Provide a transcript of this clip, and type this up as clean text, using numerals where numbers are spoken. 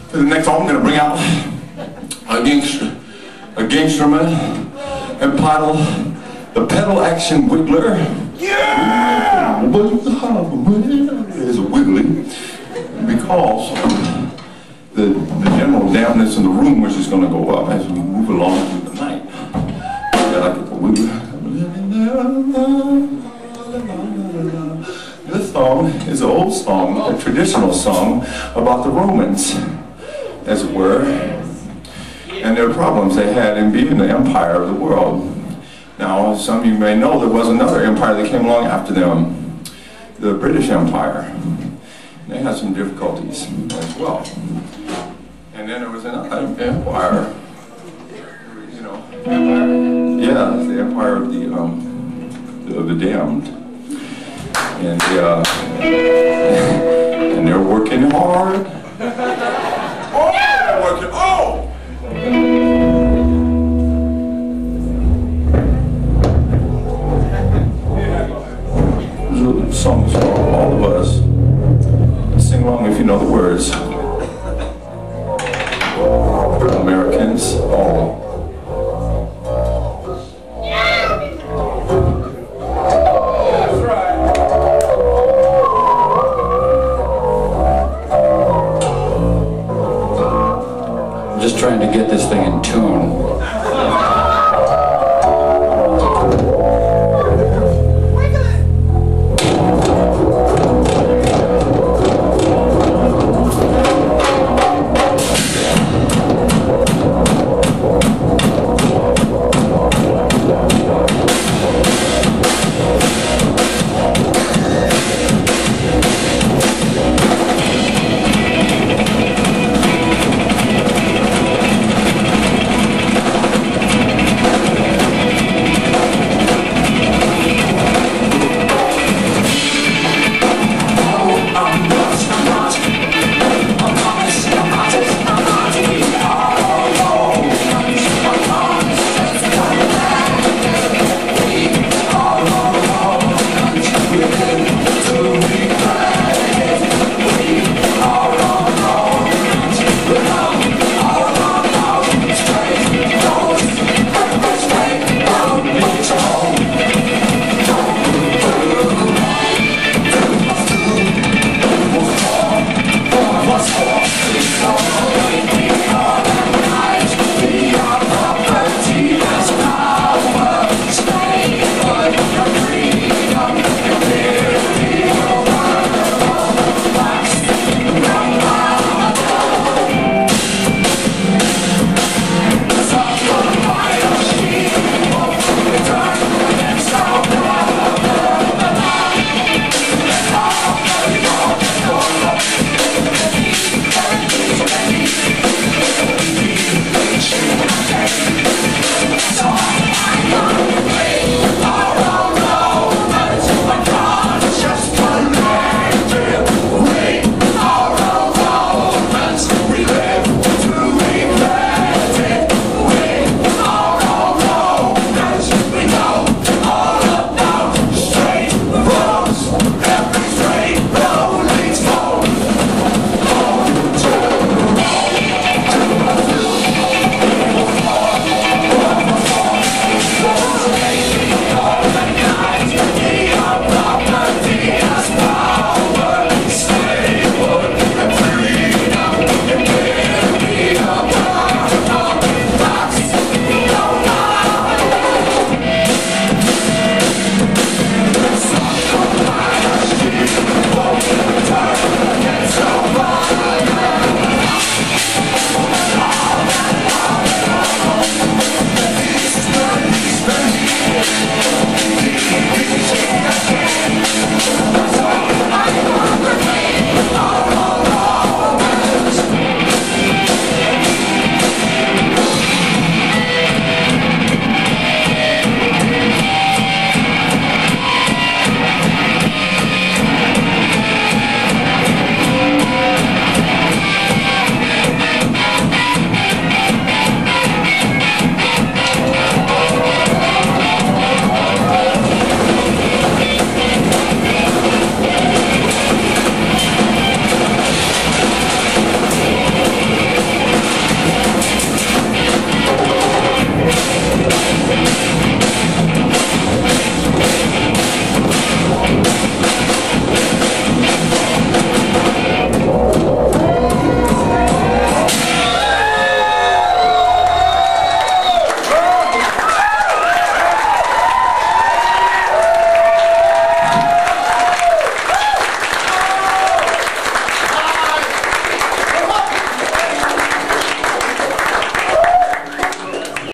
For the next song, I'm going to bring out a gangsterman entitled The Pedal Action Wiggler. Yeah! It's a wiggly because the general dampness in the room which is going to go up as we move along through the night. Yeah, like a wiggler. This song is an old song, a traditional song about the Romans, as it were, and their problems they had in being the empire of the world. Now, some of you may know there was another empire that came along after them, the British Empire. They had some difficulties as well. And then there was another empire, you know. Empire? Yeah, the empire of the damned. And they're working hard. Oh, they're working. Oh! There's a song for all of us. Sing along if you know the words. Americans, all. Just trying to get this thing in tune.